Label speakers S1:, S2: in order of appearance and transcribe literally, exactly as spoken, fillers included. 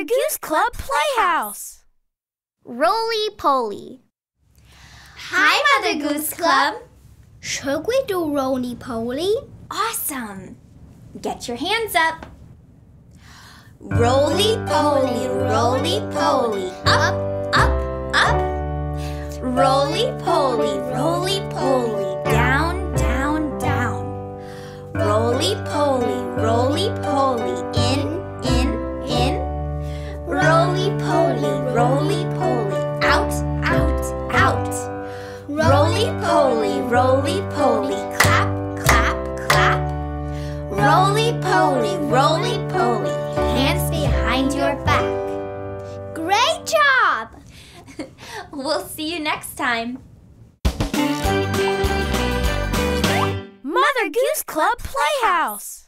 S1: Goose Club Playhouse.
S2: Roly Poly.
S3: Hi, Mother Goose Club.
S2: Should we do Roly Poly?
S3: Awesome. Get your hands up. Roly poly, roly poly, up, up, up. Roly poly, roly poly, down, down, down. Roly poly, roly poly, in, in, in. Roly poly, roly poly, out, out, out. Roly poly, roly poly, clap, clap, clap. Roly poly, roly poly, hands behind your back.
S2: Great job!
S3: We'll see you next time.
S1: Mother Goose Club Playhouse.